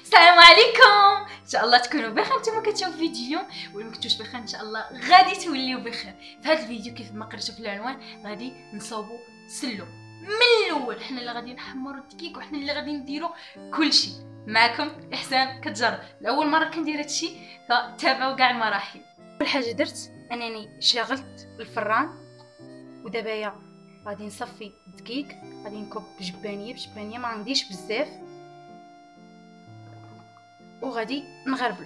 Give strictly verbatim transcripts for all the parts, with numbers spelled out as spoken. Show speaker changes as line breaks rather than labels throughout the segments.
السلام عليكم، ان شاء الله تكونوا بخير. نتوما كتشوفوا فيديو ولا ما كنتوش بخير، ان شاء الله غادي توليو بخير. في هذا الفيديو كيف ما قريتوا في العنوان غادي نصاوبوا سلو من الاول، حنا اللي غادي نحمروا الدقيق وحنا اللي غادي نديروا كلشي. معكم احسان كتجر، لاول مره كندير هادشي فتابعوا كاع المراحل. اول حاجه درت انني شغلت الفران، ودابا يا غادي نصفي الدقيق، غادي نكب بجبانيه بجبانيه، ما عنديش بزاف، وغادي نغربلو.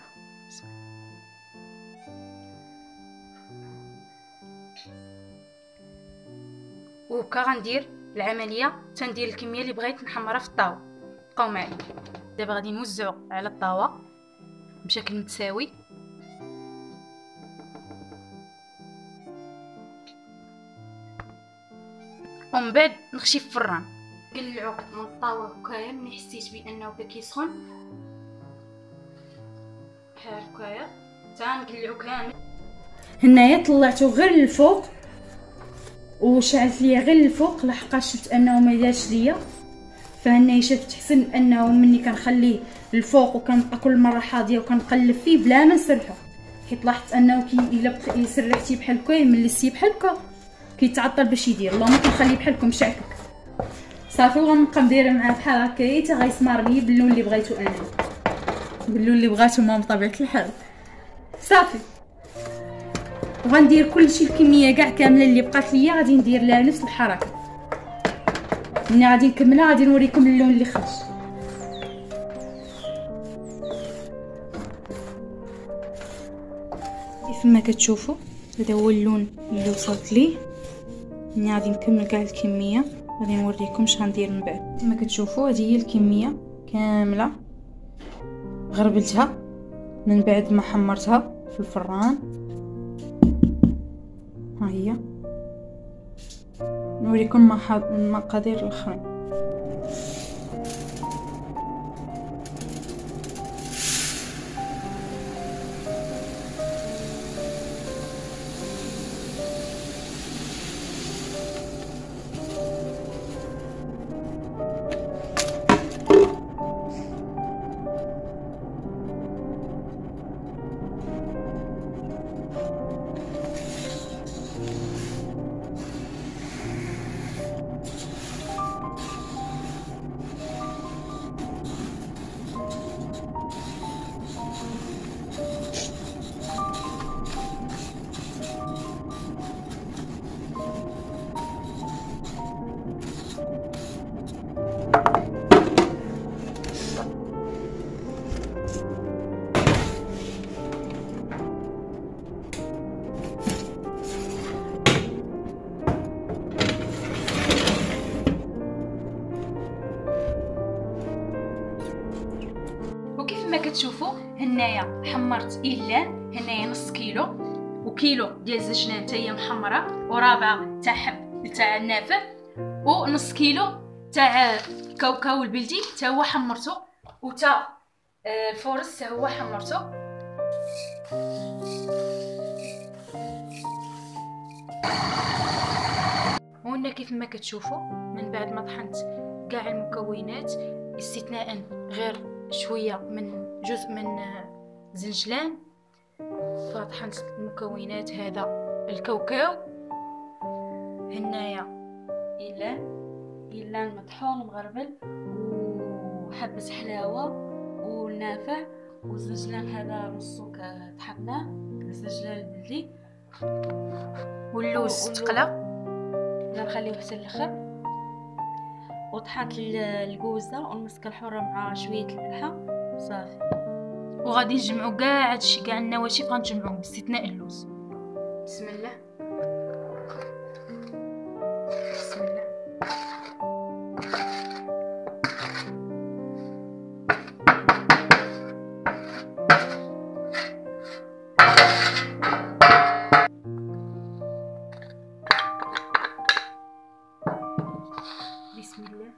وهكا غندير العمليه، تندير الكميه اللي بغيت نحمرها في الطاوه. بقاو معايا. دابا غادي نوزعو على الطاوه بشكل متساوي. ومن بعد نخشي في الفران، نقلعو من الطاوه هكايا. ملي حسيت بانه بدا كيسخن بحال هكايا تنقلعو كامل. هنايا طلعتو غير للفوق وشعلت ليا غير الفوق لحقاش شفت انه ما دارش ليا. فهنايا شفت حسن انه مني كنخليه الفوق وكنبقى كل مره حاضيه وكنقلب فيه بلا ما نسرحو، حيت لاحظت انه كي الا سرحتيه بحال هكا يملسيه بحال هكا كيتعطل باش يدير. اللهم كنخليه بحال هكا مشعكك صافي، وغنبقى ندير معاه بحال هكا حتى غيسمر لي باللون اللي بغيتو انا، باللون اللي بغاتو ماما بطبيعه الحال. صافي، وغندير كلشي الكميه كاع كامله اللي بقات ليا غادي ندير لها نفس الحركه. ملي غادي نكملها غادي نوريكم اللون اللي خرج. كيف ما كتشوفوا هذا هو اللون اللي وصلت ليه. ملي غادي نكمل كاع الكميه غادي نوريكم اش غندير من بعد. كما كتشوفوا هذه هي الكميه كامله غربلتها من بعد ما حمرتها في الفران. ها هي، نوريكم المقادير الاخرين. وكيف ما كتشوفوا هنايا حمرت إيلان، هنايا نص كيلو، وكيلو ديال الزجلان حتى هي محمره، ورابعه تاع حب تاع النافع، ونص كيلو تاع الكاوكاو البلدي حتى هو حمرته، وتا الفورس حتى هو حمرته. وهنا كيف ما كتشوفوا من بعد ما طحنت كاع المكونات استثناء غير شويه من جزء من زنجلان، فطحنت المكونات. هذا الكاوكاو، هنايا إيلان إيلان مطحون مغربل، وحبة حلاوه والنافع، والزنجلان هذا نصو طحناه الزنجلان البلدي، واللوز تقلى نخليوه حتى الاخر، وطحنت الكوزه والمسكه الحره مع شويه الملحه. صافي، وغادي نجمعوا كاع هادشي، كاع النواشف غنجمعوهم باستثناء اللوز. بسم الله بسم الله. بسم الله.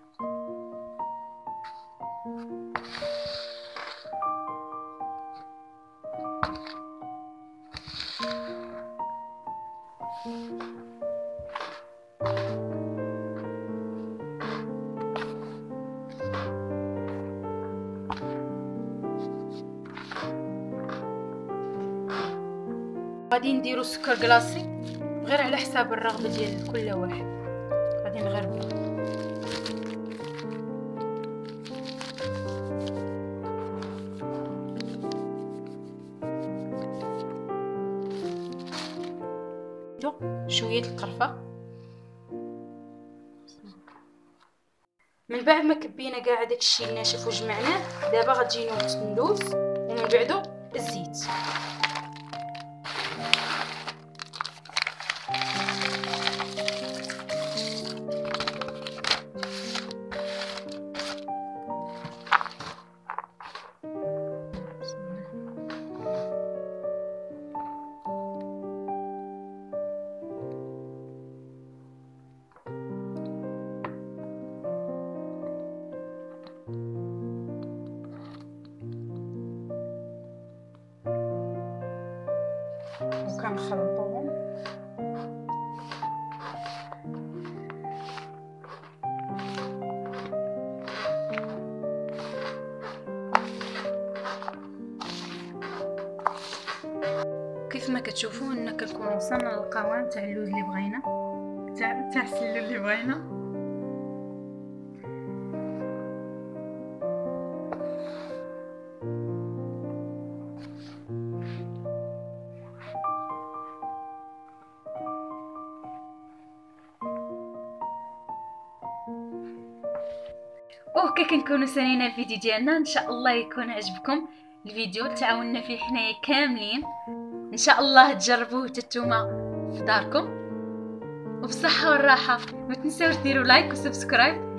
غادي نديرو سكر كلاصي غير على حساب الرغبه ديال كل واحد. غادي نغربو شويه القرفه. من بعد ما كبينا كاع داكشي الناشف وجمعناه، دابا غتجي نوض ندوز ومن بعدو الزيت. وكنخلطوهم. كيف ما كتشوفوا ان كنكون وصلنا للقوام تاع اللوز اللي بغينا، تاع تاع السلو اللي بغينا. وهكا كنكونوا سالينا الفيديو ديالنا. ان شاء الله يكون عجبكم الفيديو، تعاوننا فيه حنايا كاملين. ان شاء الله تجربوه تتوما في داركم وبالصحه والراحه. ما تنساوش ديروا لايك وسبسكرايب